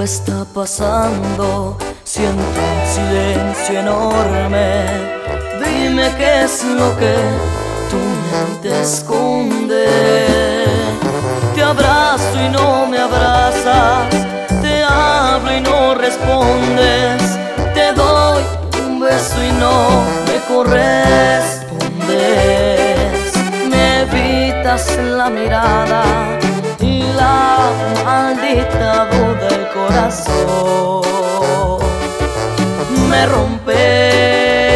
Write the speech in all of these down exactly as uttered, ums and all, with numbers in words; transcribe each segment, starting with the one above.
está pasando? Siento un silencio enorme. Dime qué es lo que tu mente esconde. Te abrazo y no me abrazas, te hablo y no respondes, te doy un beso y no me correspondes. Me evitas la mirada y la maldita duda del corazón me rompe.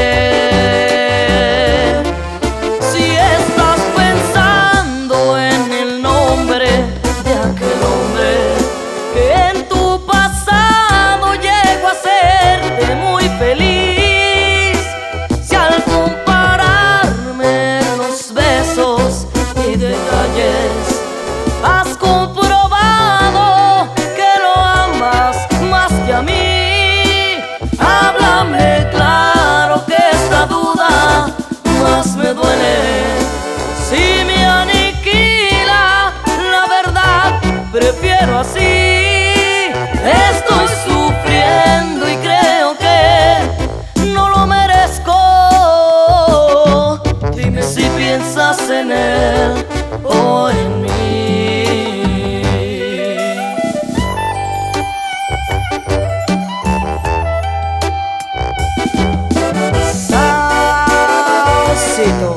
Si estás pensando en el nombre de aquel hombre que en tu pasado llegó a hacerte muy feliz, si al compararme los besos y detalles has comprobado que lo amas más que a mí, háblame claro que esta duda más me duele. Si me aniquila la verdad, prefiero así. Estoy sufriendo y creo que no lo merezco. Dime si piensas en él o en mí. Salsitos.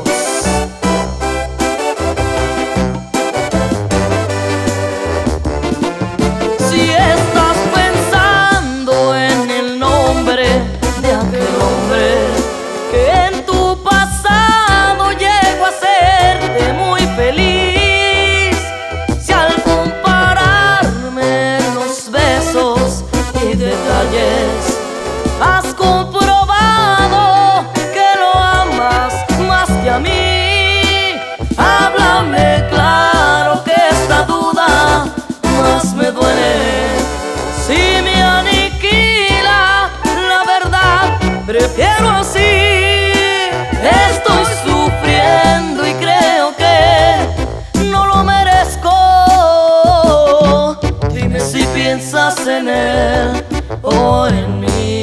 Si estás pensando en el nombre de aquel hombre que en tu pasado llegó a hacerte muy feliz, si al compararme los besos y detalles has comprobado que lo amas más que a mí, háblame claro que esta duda más me duele. Si me aniquila la verdad, prefiero así. Estoy sufriendo y creo que no lo merezco. Dime si piensas en él o en mí.